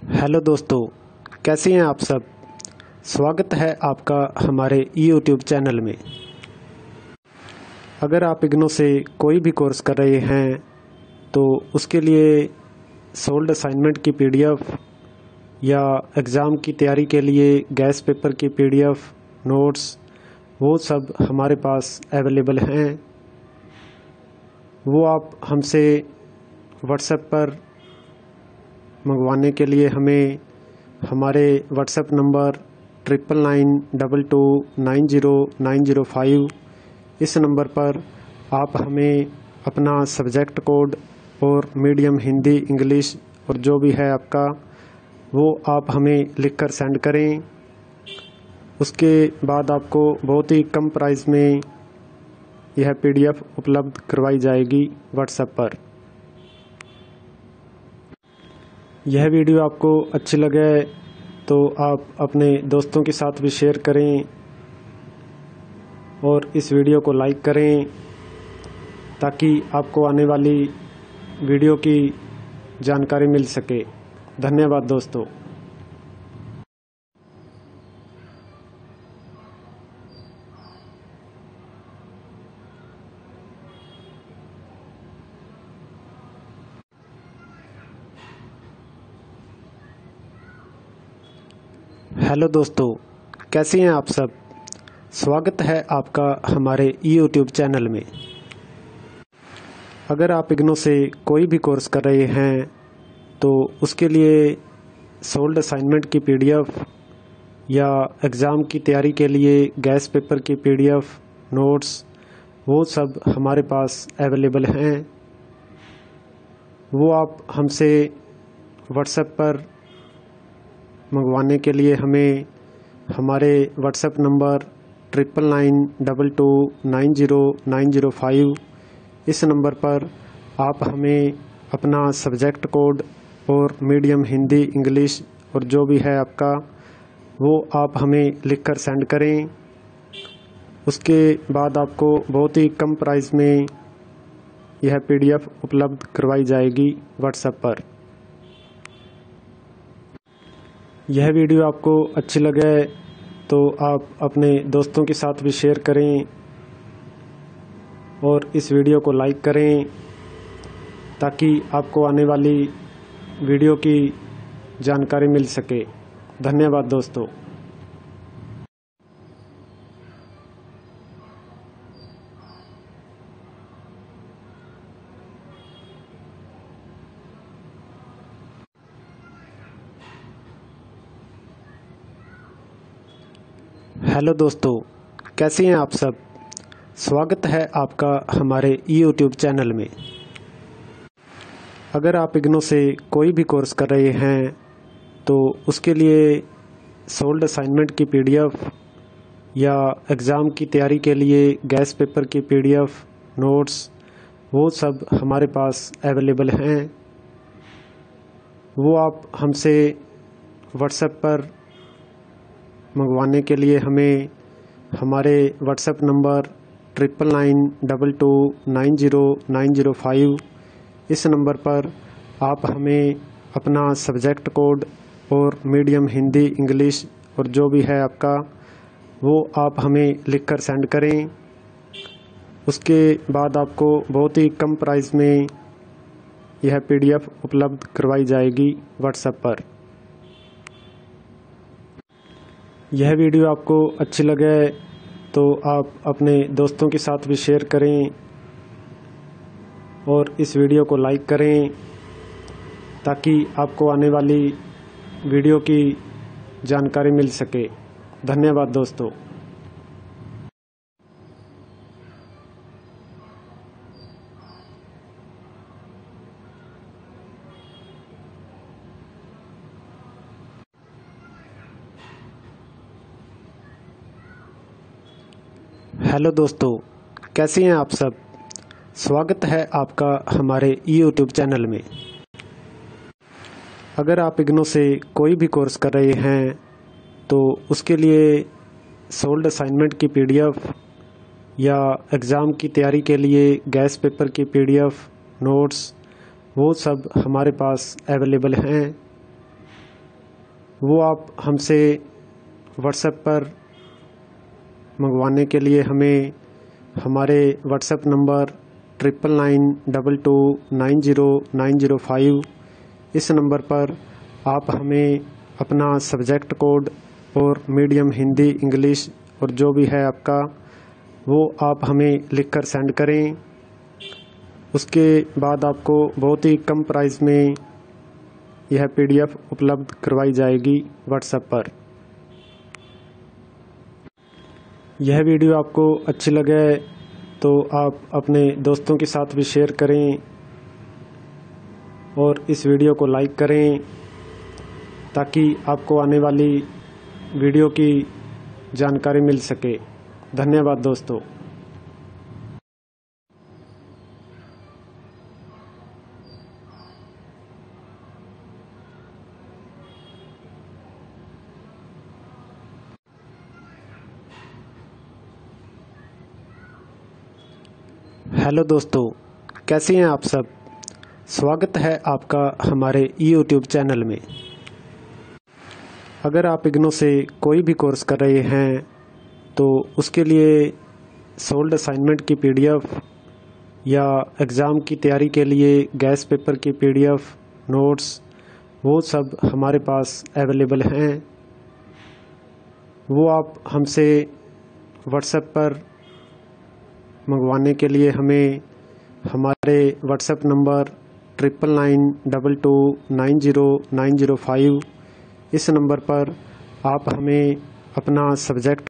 Hello दोस्तों, कैसे हैं आप सब। स्वागत है आपका हमारे YouTube चैनल में। अगर आप इग्नो से कोई भी कोर्स कर रहे हैं तो उसके लिए सोल्ड असाइनमेंट की PDF या एग्ज़ाम की तैयारी के लिए गैस पेपर की PDF, नोट्स, वो सब हमारे पास अवेलेबल हैं। वो आप हमसे व्हाट्सएप पर मंगवाने के लिए हमें हमारे व्हाट्सएप नंबर 9992290905 इस नंबर पर आप हमें अपना सब्जेक्ट कोड और मीडियम हिंदी, इंग्लिश और जो भी है आपका वो आप हमें लिखकर सेंड करें। उसके बाद आपको बहुत ही कम प्राइस में यह PDF उपलब्ध करवाई जाएगी व्हाट्सएप पर। यह वीडियो आपको अच्छी लगे तो आप अपने दोस्तों के साथ भी शेयर करें और इस वीडियो को लाइक करें ताकि आपको आने वाली वीडियो की जानकारी मिल सके। धन्यवाद दोस्तों। हेलो दोस्तों, कैसे हैं आप सब। स्वागत है आपका हमारे YouTube चैनल में। अगर आप इग्नो से कोई भी कोर्स कर रहे हैं तो उसके लिए सोल्ड असाइनमेंट की PDF या एग्ज़ाम की तैयारी के लिए गैस पेपर की PDF, नोट्स, वो सब हमारे पास अवेलेबल हैं। वो आप हमसे व्हाट्सएप पर मंगवाने के लिए हमें हमारे व्हाट्सएप नंबर 9992290905 इस नंबर पर आप हमें अपना सब्जेक्ट कोड और मीडियम हिंदी, इंग्लिश और जो भी है आपका वो आप हमें लिखकर सेंड करें। उसके बाद आपको बहुत ही कम प्राइस में यह PDF उपलब्ध करवाई जाएगी व्हाट्सएप पर। यह वीडियो आपको अच्छी लगे तो आप अपने दोस्तों के साथ भी शेयर करें और इस वीडियो को लाइक करें ताकि आपको आने वाली वीडियो की जानकारी मिल सके। धन्यवाद दोस्तों। हेलो दोस्तों, कैसे हैं आप सब। स्वागत है आपका हमारे YouTube चैनल में। अगर आप इग्नो से कोई भी कोर्स कर रहे हैं तो उसके लिए सोल्ड असाइनमेंट की PDF या एग्ज़ाम की तैयारी के लिए गैस पेपर की PDF, नोट्स, वो सब हमारे पास अवेलेबल हैं। वो आप हमसे व्हाट्सएप पर मंगवाने के लिए हमें हमारे व्हाट्सएप नंबर 9992290905 इस नंबर पर आप हमें अपना सब्जेक्ट कोड और मीडियम हिंदी, इंग्लिश और जो भी है आपका वो आप हमें लिखकर सेंड करें। उसके बाद आपको बहुत ही कम प्राइस में यह PDF उपलब्ध करवाई जाएगी व्हाट्सएप पर। यह वीडियो आपको अच्छी लगे तो आप अपने दोस्तों के साथ भी शेयर करें और इस वीडियो को लाइक करें ताकि आपको आने वाली वीडियो की जानकारी मिल सके। धन्यवाद दोस्तों। हेलो दोस्तों, कैसे हैं आप सब। स्वागत है आपका हमारे YouTube चैनल में। अगर आप इग्नो से कोई भी कोर्स कर रहे हैं तो उसके लिए सोल्ड असाइनमेंट की PDF या एग्ज़ाम की तैयारी के लिए गैस पेपर की PDF, नोट्स, वो सब हमारे पास अवेलेबल हैं। वो आप हमसे व्हाट्सएप पर मंगवाने के लिए हमें हमारे व्हाट्सएप नंबर 9992290905 इस नंबर पर आप हमें अपना सब्जेक्ट कोड और मीडियम हिंदी इंग्लिश और जो भी है आपका वो आप हमें लिखकर सेंड करें। उसके बाद आपको बहुत ही कम प्राइस में यह PDF उपलब्ध करवाई जाएगी व्हाट्सएप पर। यह वीडियो आपको अच्छी लगे तो आप अपने दोस्तों के साथ भी शेयर करें और इस वीडियो को लाइक करें ताकि आपको आने वाली वीडियो की जानकारी मिल सके। धन्यवाद दोस्तों। हेलो दोस्तों, कैसे हैं आप सब। स्वागत है आपका हमारे YouTube चैनल में। अगर आप इग्नो से कोई भी कोर्स कर रहे हैं तो उसके लिए सोल्ड असाइनमेंट की PDF या एग्ज़ाम की तैयारी के लिए गैस पेपर की PDF, नोट्स, वो सब हमारे पास अवेलेबल हैं। वो आप हमसे व्हाट्सएप पर मंगवाने के लिए हमें हमारे व्हाट्सएप नंबर 9992290905 इस नंबर पर आप हमें अपना सब्जेक्ट